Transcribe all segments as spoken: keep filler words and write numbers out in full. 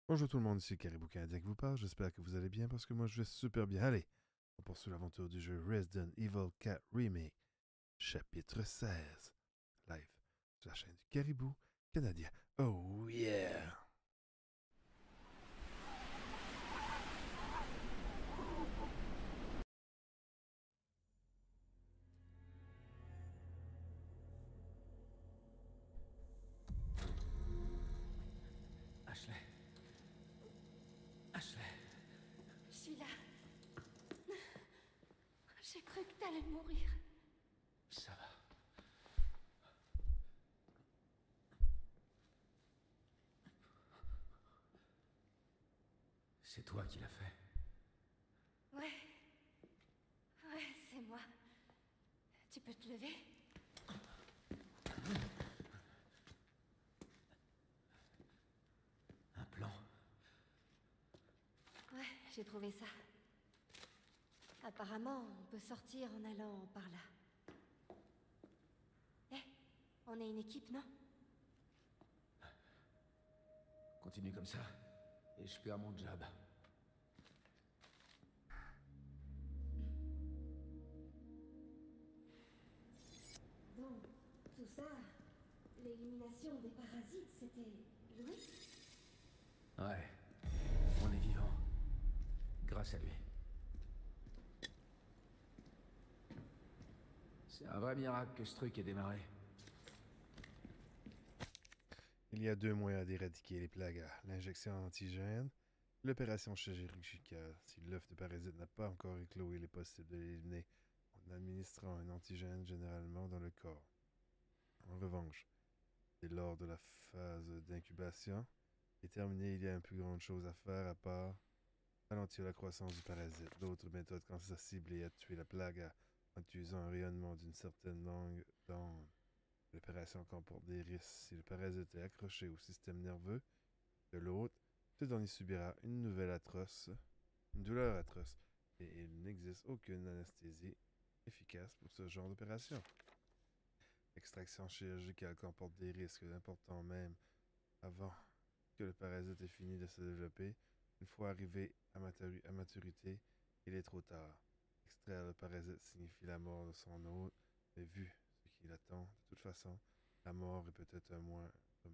Bonjour tout le monde, ici Caribou Canadien qui vous parle. J'espère que vous allez bien parce que moi je vais super bien. Allez, on poursuit l'aventure du jeu Resident Evil quatre Remake, chapitre seize, live sur la chaîne du Caribou Canadien. Oh yeah! Ashley. Ashley. Je suis là. J'ai cru que t'allais mourir. Ça va. C'est toi qui l'as fait. Ouais. Ouais, c'est moi. Tu peux te lever? Un plan. Ouais, j'ai trouvé ça. Apparemment, on peut sortir en allant par là. Eh, on est une équipe, non? Continue comme ça, et je perds mon job. Donc, tout ça, l'élimination des parasites, c'était Louis? Ouais. On est vivant. Grâce à lui. C'est un vrai miracle que ce truc ait démarré. Il y a deux moyens d'éradiquer les plagues à l'injection antigène, l'opération chirurgicale. Si l'œuf de parasite n'a pas encore éclos, il est possible de l'éliminer en administrant un antigène généralement dans le corps. En revanche, c'est lors de la phase d'incubation est terminée, il y a une plus grande chose à faire à part ralentir la croissance du parasite. D'autres méthodes consistent à cibler et à tuer la plague à- en utilisant un rayonnement d'une certaine longue d'onde. L'opération comporte des risques. Si le parasite est accroché au système nerveux de l'autre, ce dernier subira une nouvelle atroce, une douleur atroce, et il n'existe aucune anesthésie efficace pour ce genre d'opération. L'extraction chirurgicale comporte des risques importants même avant que le parasite ait fini de se développer. Une fois arrivé à, maturi- à maturité, il est trop tard. Extraire le parasite signifie la mort de son hôte, mais vu ce qui l'attend, de toute façon, la mort est peut-être un moins mal.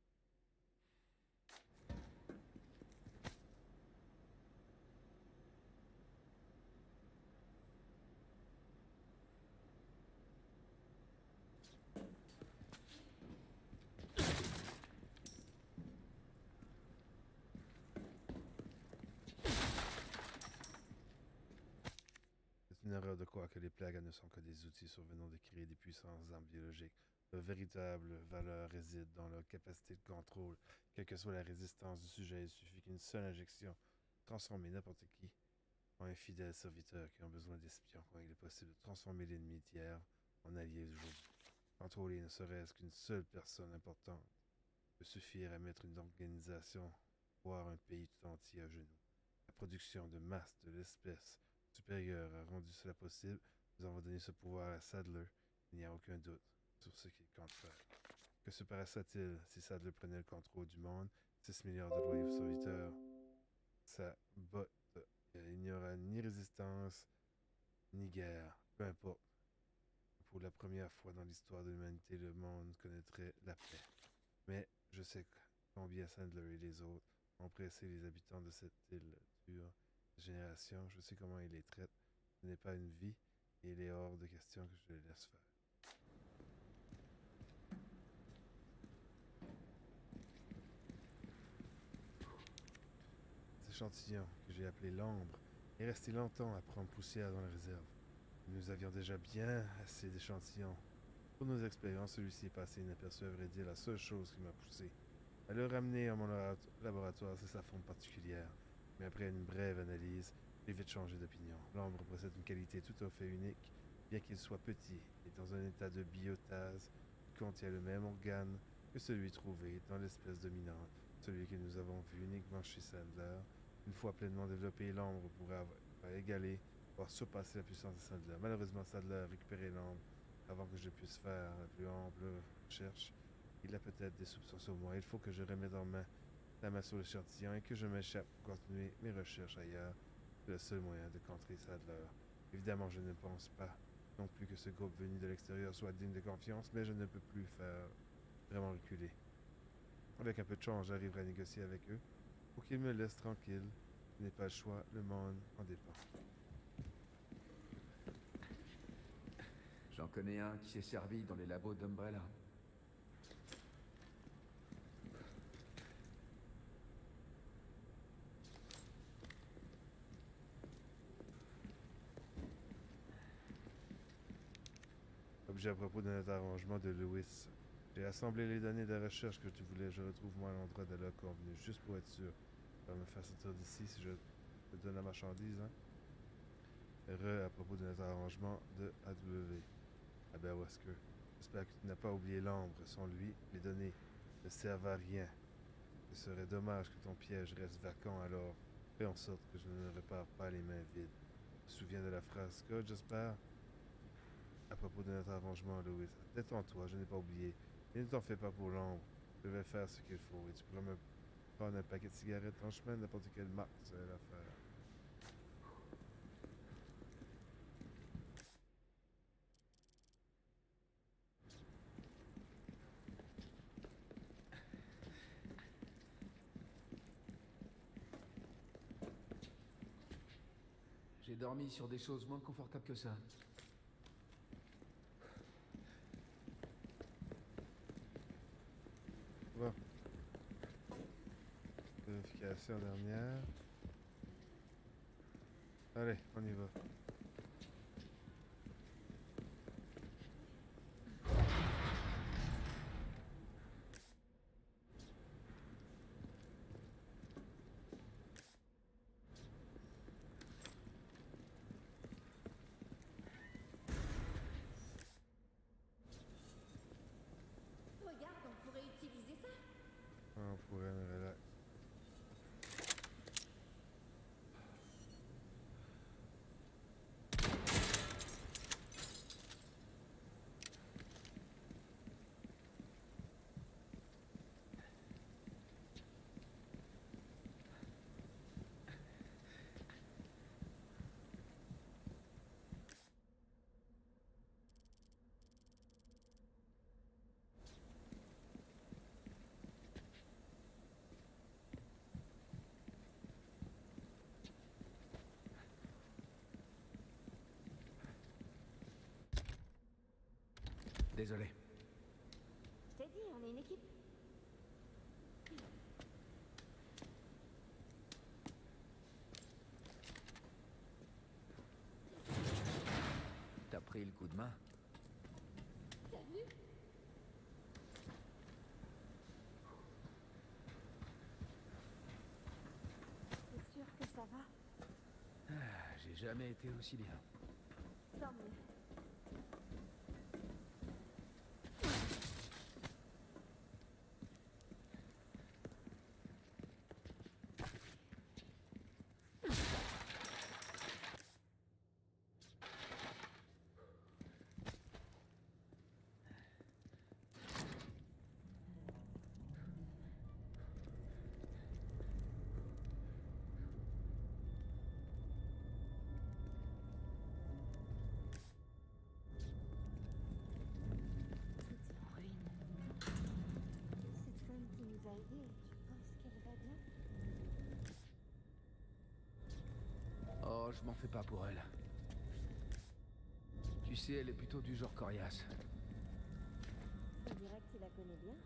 C'est une erreur de croire que les plagues ne sont que des outils survenant de créer des puissances armes biologiques. Leur véritable valeur réside dans leur capacité de contrôle. Quelle que soit la résistance du sujet, il suffit qu'une seule injection transforme n'importe qui en un fidèle serviteur qui ont besoin d'espions quand il est possible de transformer l'ennemi tiers en allié d'aujourd'hui. Contrôler ne serait-ce qu'une seule personne importante peut suffire à mettre une organisation, voire un pays tout entier à genoux. La production de masse de l'espèce supérieure a rendu cela possible. Nous avons donné ce pouvoir à Sadler. Il n'y a aucun doute sur ce qu'il compte faire. Que se passerait-il si Sadler prenait le contrôle du monde? six milliards de loyaux serviteurs. Ça botte. Il n'y aura ni résistance, ni guerre. Peu importe. Pour la première fois dans l'histoire de l'humanité, le monde connaîtrait la paix. Mais je sais combien Sandler et les autres ont pressé les habitants de cette île dure génération. Je sais comment ils les traitent. Ce n'est pas une vie et il est hors de question que je les laisse faire. Cet échantillon, que j'ai appelé l'ombre, est resté longtemps à prendre poussière dans la réserve. Nous avions déjà bien assez d'échantillons. Pour nos expériences, celui-ci est passé inaperçu à vrai dire la seule chose qui m'a poussé à le ramener à mon laboratoire, c'est sa forme particulière. Mais après une brève analyse, j'ai vite changé d'opinion. L'ombre possède une qualité tout à fait unique, bien qu'il soit petit et dans un état de biotase. Il contient le même organe que celui trouvé dans l'espèce dominante, celui que nous avons vu uniquement chez Sandler. Une fois pleinement développé, l'ombre pourrait avoir égalé, voire surpasser la puissance de Sandler. Malheureusement, Sandler a récupéré l'ombre avant que je puisse faire la plus ample recherche. Il a peut-être des soupçons sur moi. Il faut que je remette en main la main sur l'échantillon et que je m'échappe pour continuer mes recherches ailleurs. C'est le seul moyen de contrer Sadler. Évidemment, je ne pense pas non plus que ce groupe venu de l'extérieur soit digne de confiance, mais je ne peux plus faire vraiment reculer. Avec un peu de chance, j'arriverai à négocier avec eux pour qu'ils me laissent tranquille. Je n'ai pas le choix, le monde en dépend. J'en connais un qui s'est servi dans les labos d'Umbrella. Objet à propos de notre arrangement de Lewis. J'ai assemblé les données de recherche que tu voulais. Je retrouve moi l'endroit de l'heure convenu, juste pour être sûr. Ça va me faire sortir d'ici si je te donne la marchandise, hein? Re à propos de notre arrangement de A W. Ah ben Wesker, j'espère que tu n'as pas oublié l'ambre. Sans lui, les données ne servent à rien. Ce serait dommage que ton piège reste vacant, alors fais en sorte que je ne repars pas les mains vides. Tu te souviens de la phrase Scott, j'espère? À propos de notre arrangement, Louis, détends-toi, je n'ai pas oublié. Et ne t'en fais pas pour l'ombre. Je vais faire ce qu'il faut. Et tu pourras me prendre un paquet de cigarettes en chemin, n'importe quelle marque, c'est l'affaire. J'ai dormi sur des choses moins confortables que ça. Bon. Vérification dernière. Allez, on y va. Regarde, on pourrait utiliser ça. On pourrait me relax. Désolé. Je t'ai dit, on est une équipe. T'as pris le coup de main? T'as vu? T'es sûr que ça va? Ah, j'ai jamais été aussi bien. Tant mieux. Oh, je m'en fais pas pour elle. Tu sais, elle est plutôt du genre coriace. On dirait que tu la connais bien.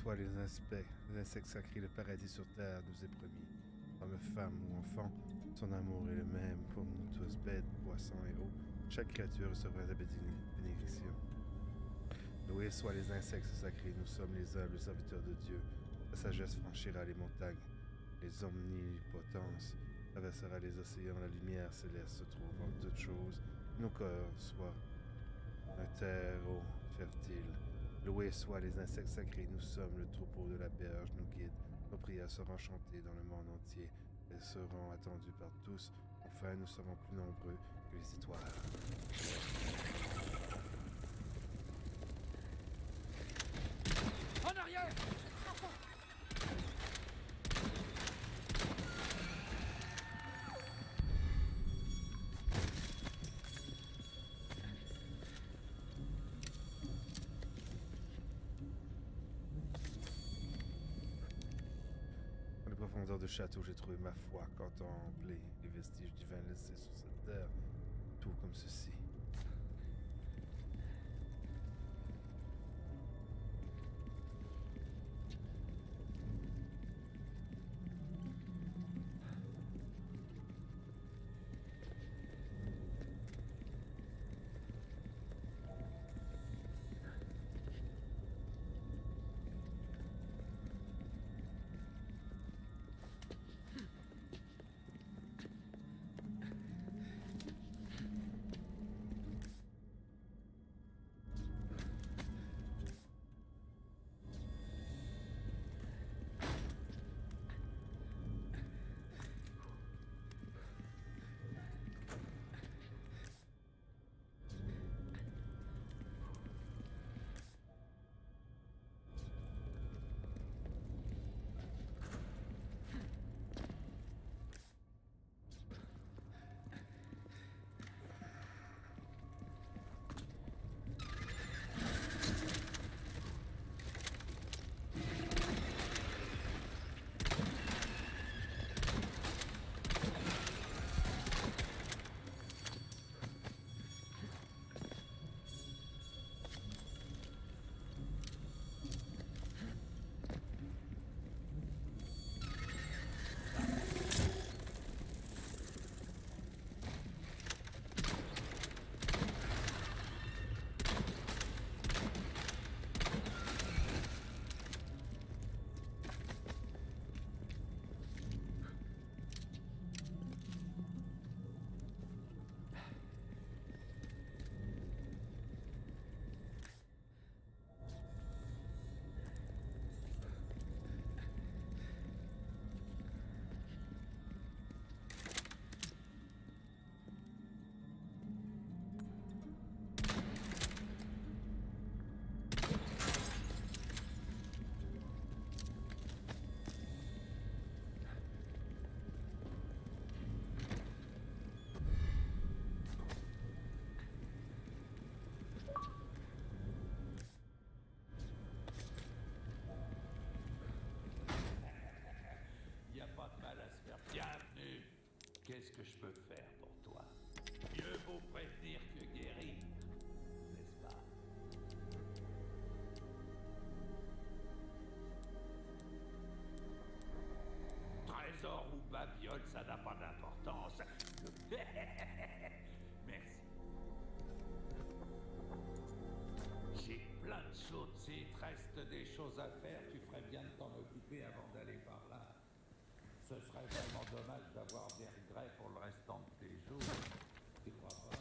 soient les, inspe- les insectes sacrés, le paradis sur terre nous est promis. Homme, femme ou enfant, son amour est le même pour nous tous, bêtes, poissons et eaux. Chaque créature recevra la béni- bénédiction. Loués soient les insectes sacrés, nous sommes les humbles serviteurs de Dieu. La sagesse franchira les montagnes, les omnipotences traversera les océans, la lumière céleste se trouve en toutes choses. Nos corps soient un terreau fertile. Loués soient les insectes sacrés, nous sommes le troupeau de la berge, nous guide. Nos prières seront chantées dans le monde entier. Elles seront attendues par tous. Enfin, nous serons plus nombreux que les étoiles. En arrière! Dans les profondeurs du château, j'ai trouvé ma foi, contempler les vestiges divins laissés sur cette terre, tout comme ceci. Qu'est-ce que je peux faire pour toi? Mieux vaut prévenir que guérir, n'est-ce pas? Trésor ou babiole, ça n'a pas d'importance. Merci. J'ai plein de choses. S'il te reste des choses à faire, tu ferais bien de t'en occuper avant d'aller par là. Ce serait vraiment dommage d'avoir des regrets pour le restant de tes jours. Tu crois pas?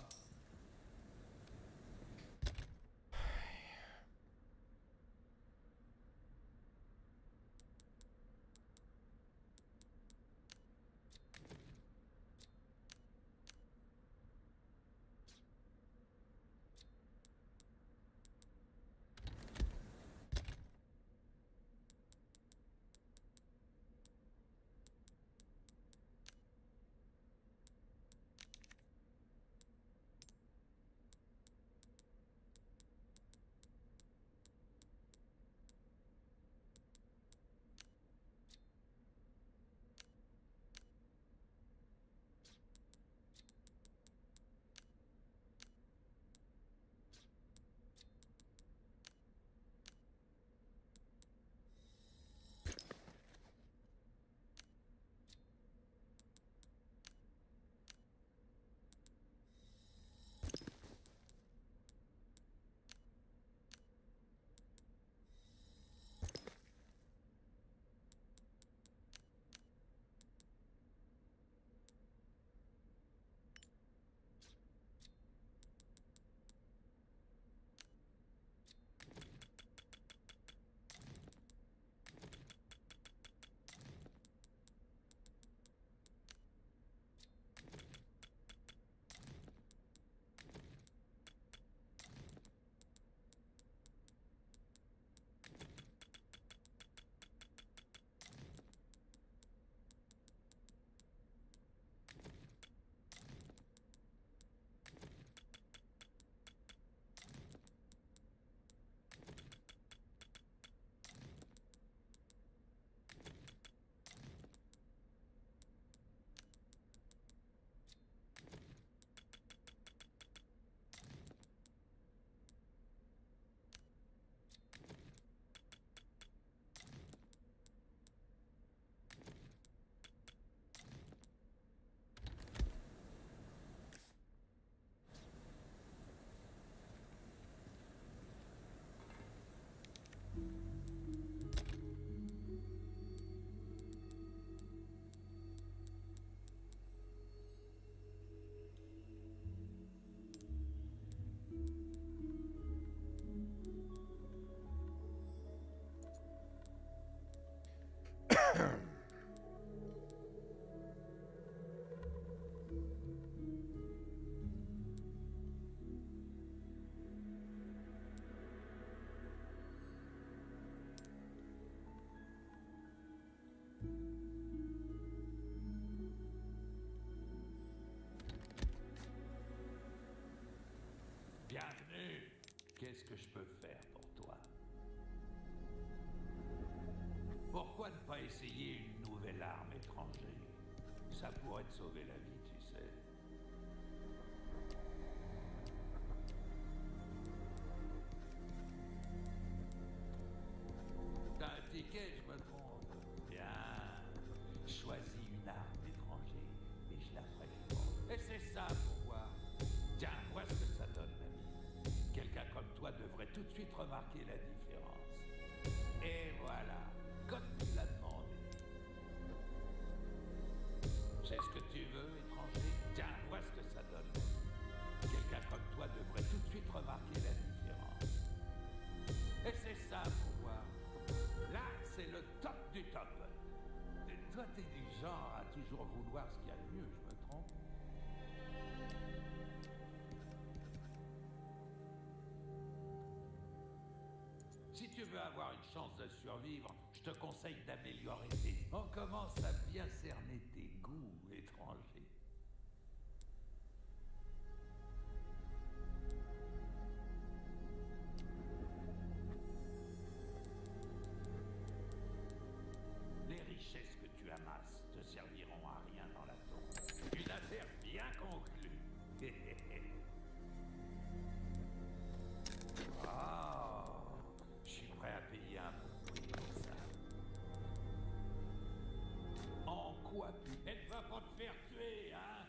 pas essayer une nouvelle arme étrangère? Ça pourrait te sauver la vie, tu sais. T'as un ticket, je me trompe. Bien. Choisis une arme étrangère et je la ferai vendre. Et c'est ça pour voir. Tiens, vois ce que ça donne, l'ami. Quelqu'un comme toi devrait tout de suite remarquer la différence. Et voilà, comme tu l'as demandé. C'est ce que tu veux, étranger? Tiens, vois ce que ça donne. Quelqu'un comme toi devrait tout de suite remarquer la différence. Et c'est ça pour voir. Là, c'est le top du top. Et toi, t'es du genre à toujours vouloir ce qu'il y a de mieux, je me trompe? Si tu veux avoir une chance de survivre, je te conseille d'améliorer tes... On commence à bien cerner tes goûts, étrangers. Les richesses que tu amasses te serviront à rien dans la tombe. Une affaire bien conclue. Oh, je suis prêt à payer un bon prix pour ça. En quoi tu... Elle va pas te faire tuer, hein?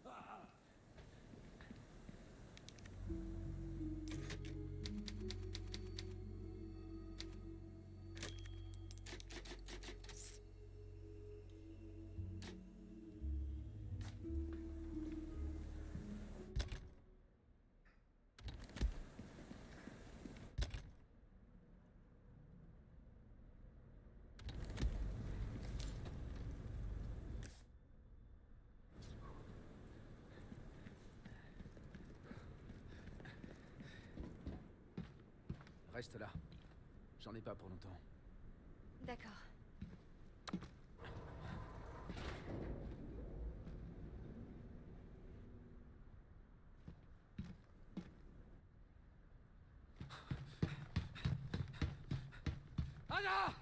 Reste là. J'en ai pas pour longtemps. D'accord. Anna!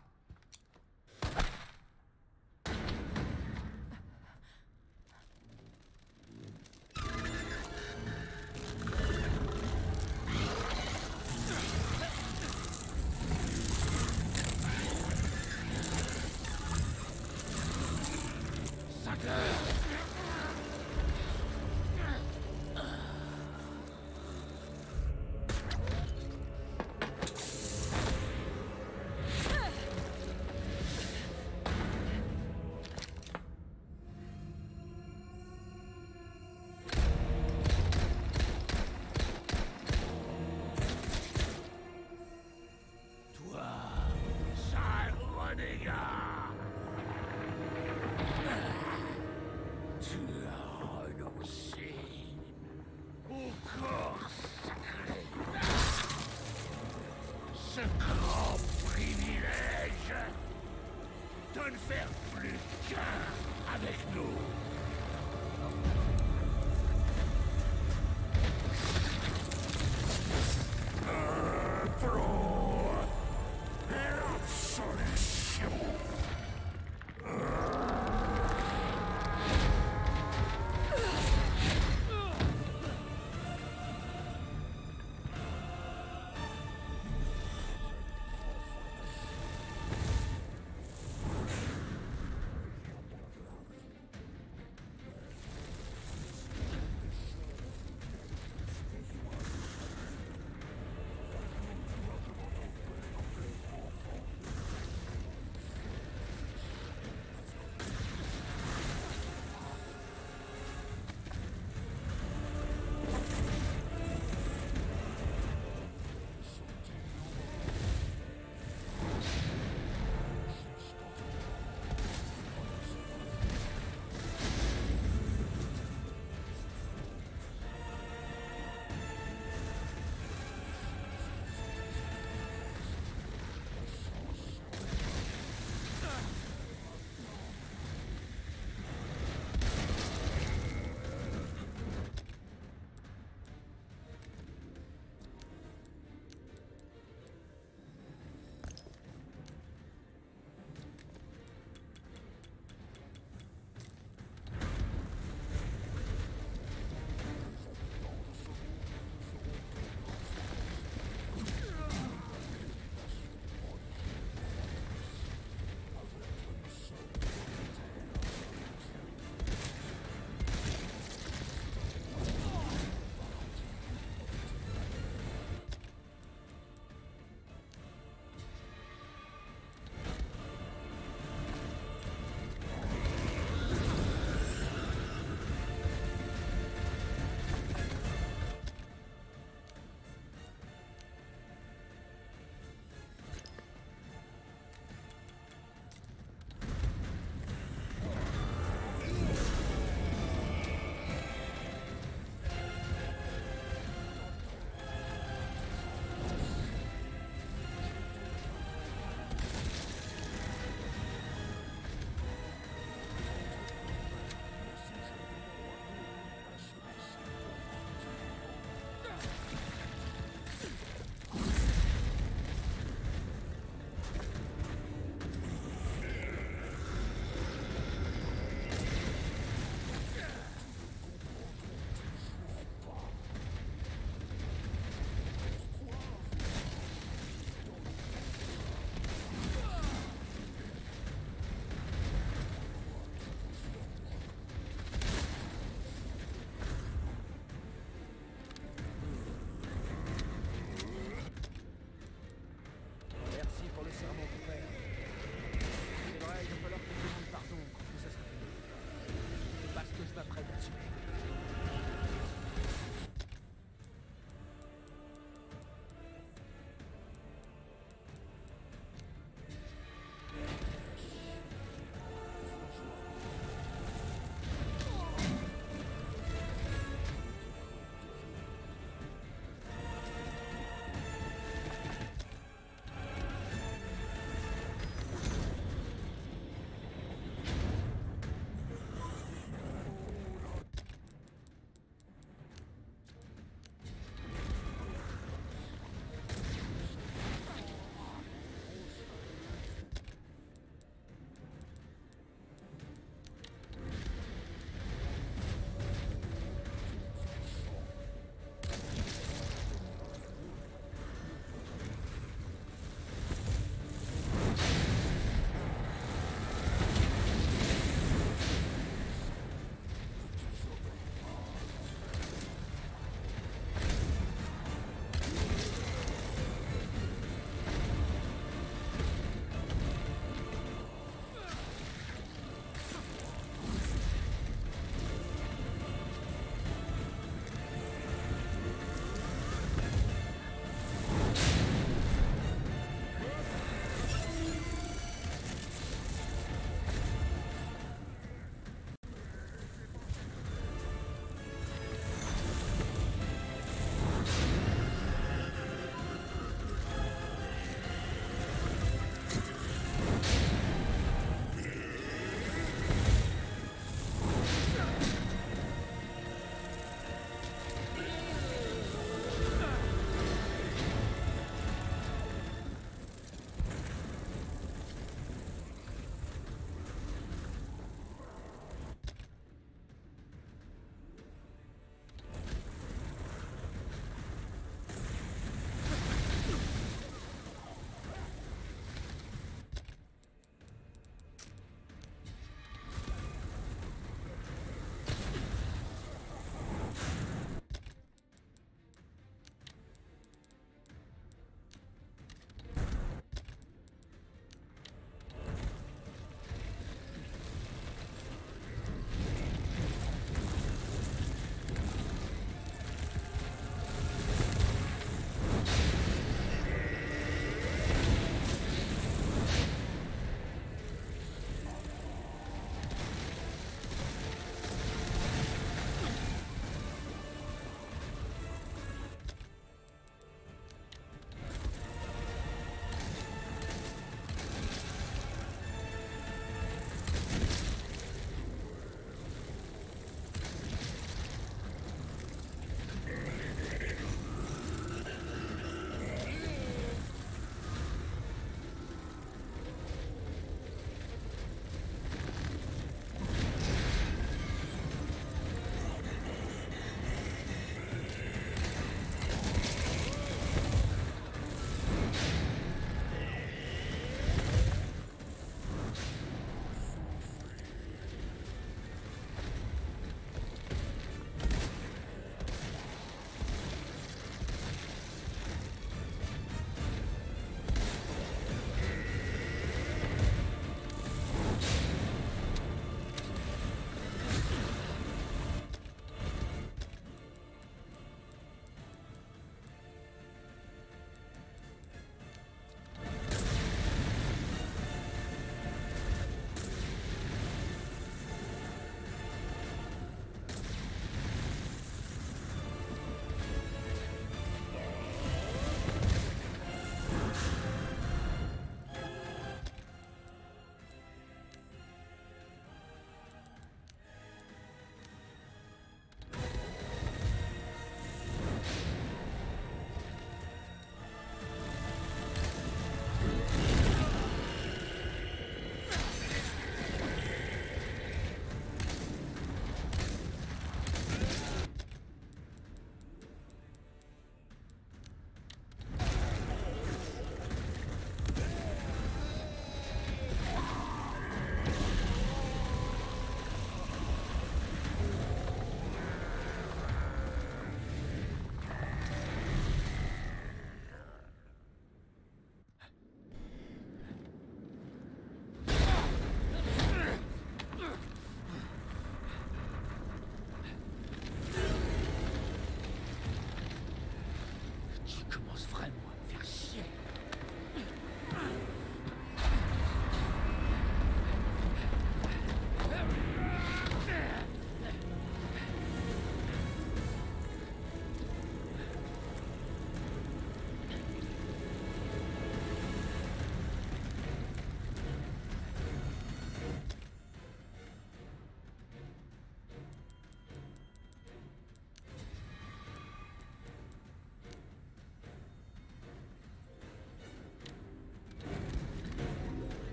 tuer.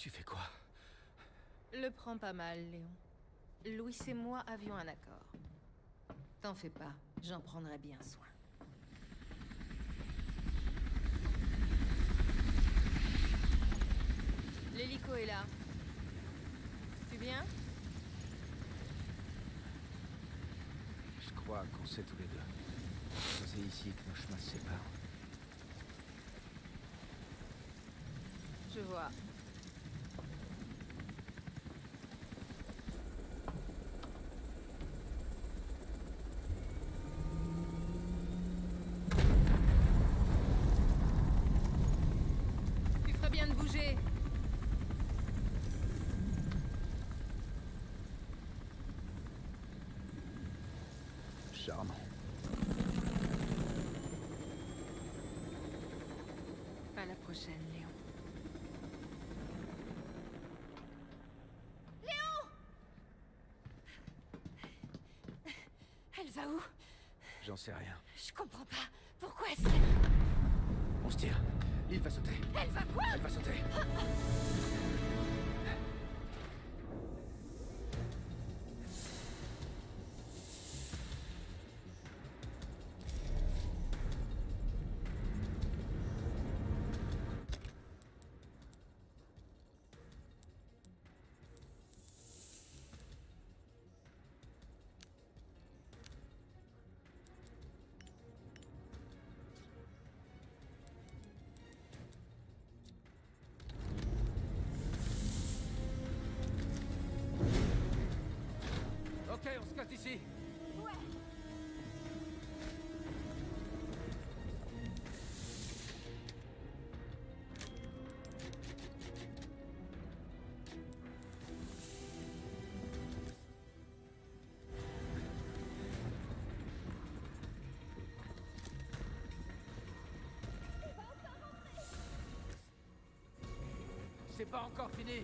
Tu fais quoi? Le prends pas mal, Léon. Louis et moi avions un accord. T'en fais pas, j'en prendrai bien soin. L'hélico est là. Tu viens? Je crois qu'on sait tous les deux. C'est ici que nos chemins se séparent. Je vois. Tu ferais bien de bouger. Charmant. À la prochaine, Léon. Elle va où? J'en sais rien. Je comprends pas. Pourquoi est-ce... On se tire. L'île va sauter. Elle va quoi? Elle va sauter. Ok, on se casse d'ici. Ouais. C'est pas encore fini.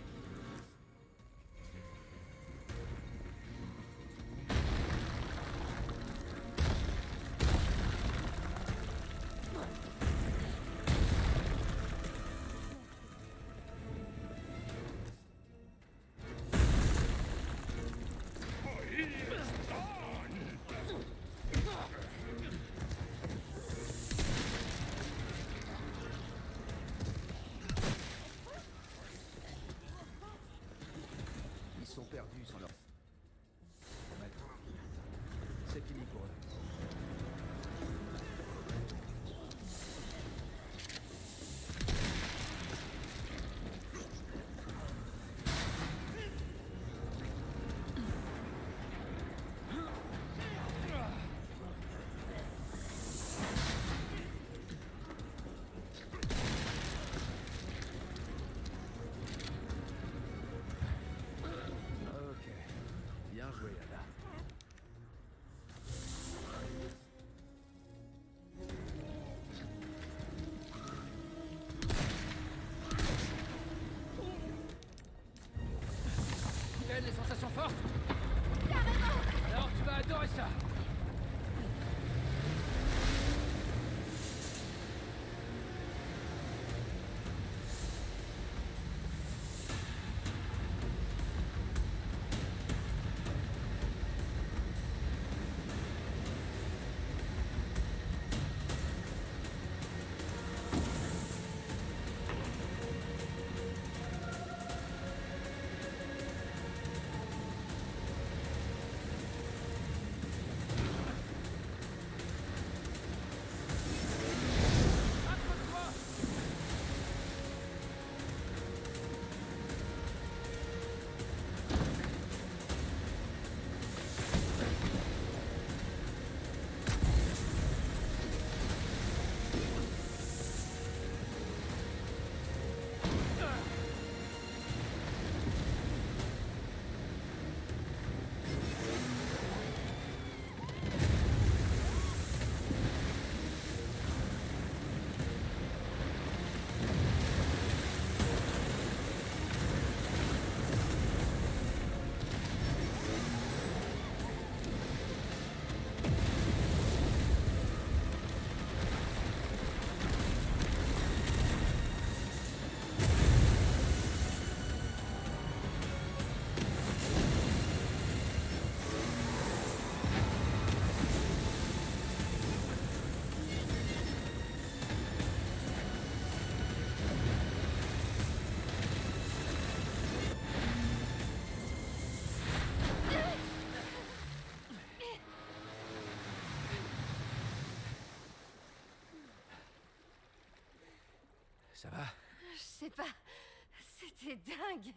Ça va? Je sais pas. C'était dingue.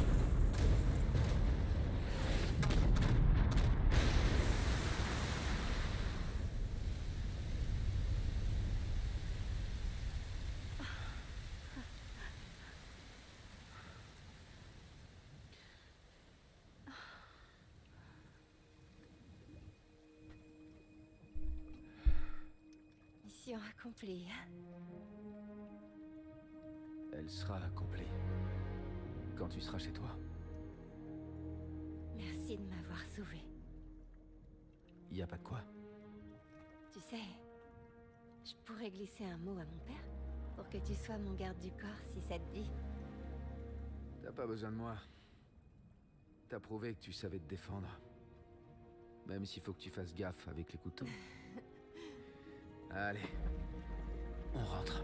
Mission accomplie. Elle sera accomplie. Quand tu seras chez toi. Merci de m'avoir sauvé. Y a pas de quoi. Tu sais, je pourrais glisser un mot à mon père pour que tu sois mon garde du corps si ça te dit. T'as pas besoin de moi. T'as prouvé que tu savais te défendre. Même s'il faut que tu fasses gaffe avec les couteaux. Allez. On rentre.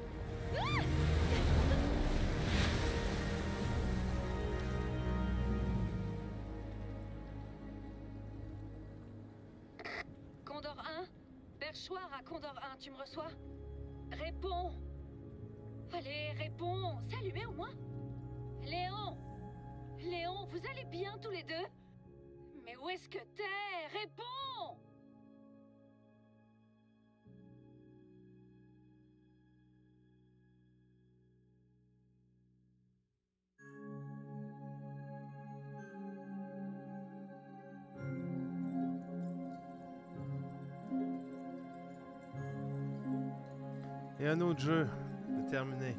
Condor un? Perchoir à Condor un, tu me reçois? Réponds! Allez, réponds! C'est allumé au moins? Léon! Léon, vous allez bien tous les deux? Mais où est-ce que t'es? Réponds! Et un autre jeu de terminé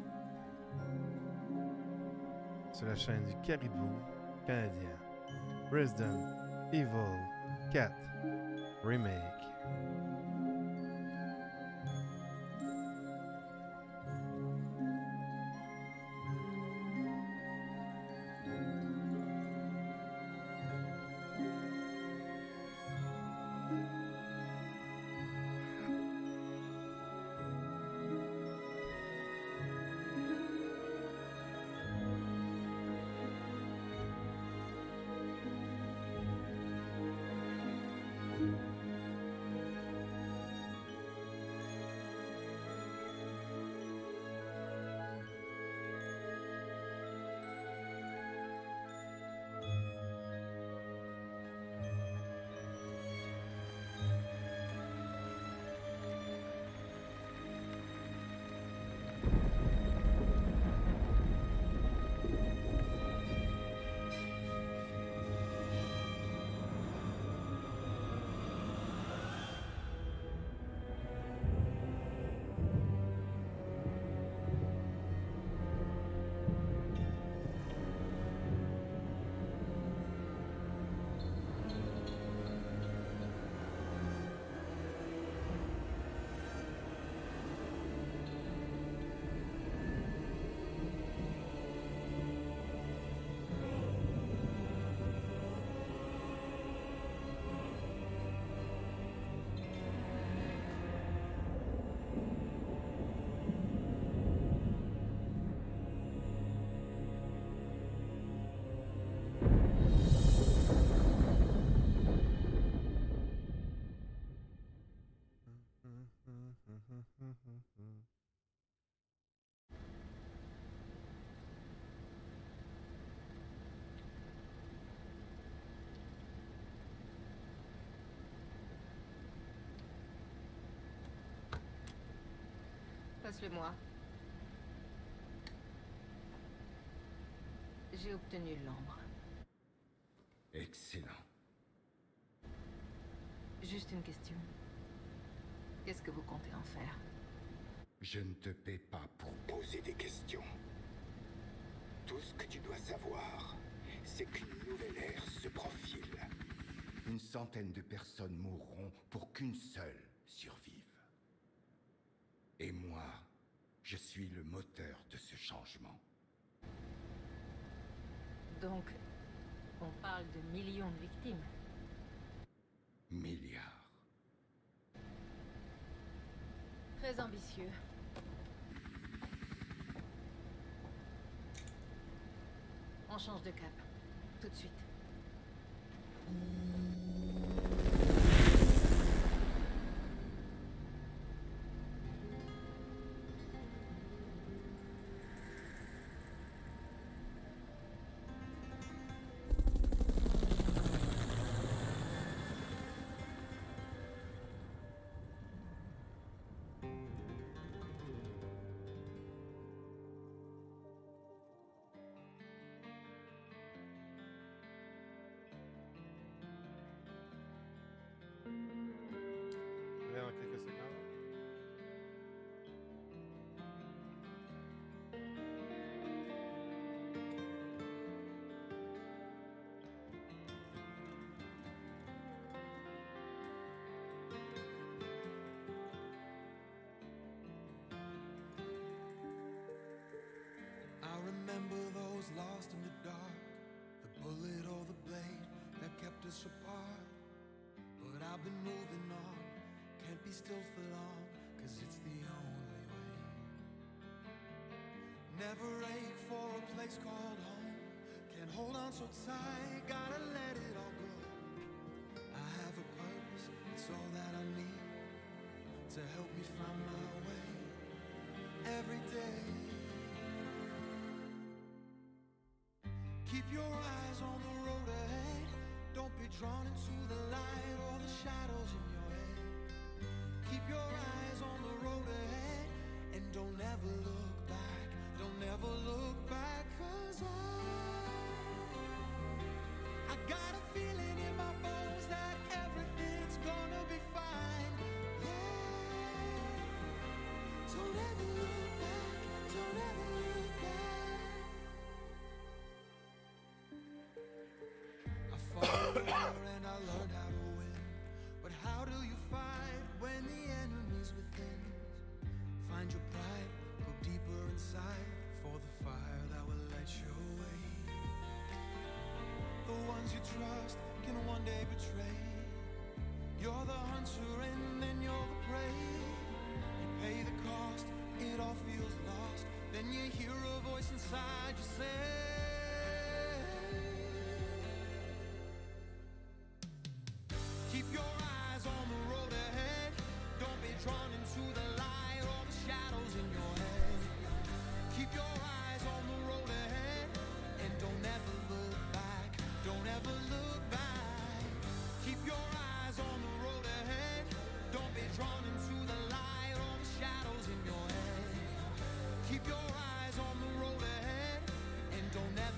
sur la chaîne du Caribou canadien. Resident Evil quatre Remake. Passe-le-moi. J'ai obtenu l'ambre. Excellent. Juste une question. Qu'est-ce que vous comptez en faire? Je ne te paie pas pour poser des questions. Tout ce que tu dois savoir, c'est qu'une nouvelle ère se profile. Une centaine de personnes mourront pour qu'une seule survive. Et moi, je suis le moteur de ce changement. Donc, on parle de millions de victimes. Milliards. Très ambitieux. On change de cap. Tout de suite. us apart, but I've been moving on. Can't be still for long, cause it's the only way. Never ache for a place called home. Can't hold on so tight, gotta let it all go. I have a purpose, it's all that I need to help me find my way every day. Keep your eyes on the road ahead. Don't be drawn into the light or the shadows in your head. Keep your eyes on the road ahead and don't ever look back. Don't ever look back, cause I I got a feeling in my bones that everything's gonna be fine. Yeah. Don't ever look back. Don't ever look back. I fought a war and I learned how to win. But how do you fight when the enemy's within? Find your pride, go deeper inside for the fire that will light your way. The ones you trust can one day betray. You're the hunter and then you're the prey. You pay the cost, it all feels lost. Then you hear a voice inside you say, keep your eyes on the road ahead. Don't be drawn into the light or the shadows in your head. Keep your eyes on the road ahead and don't ever look back. Don't ever look back. Keep your eyes on the road ahead. Don't be drawn into the light or the shadows in your head. Keep your eyes on the road ahead and don't ever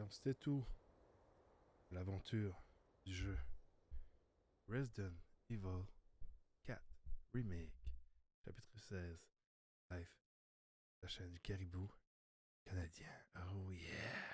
c'était tout. L'aventure du jeu Resident Evil quatre Remake, chapitre seize, live, la chaîne du caribou canadien. Oh yeah!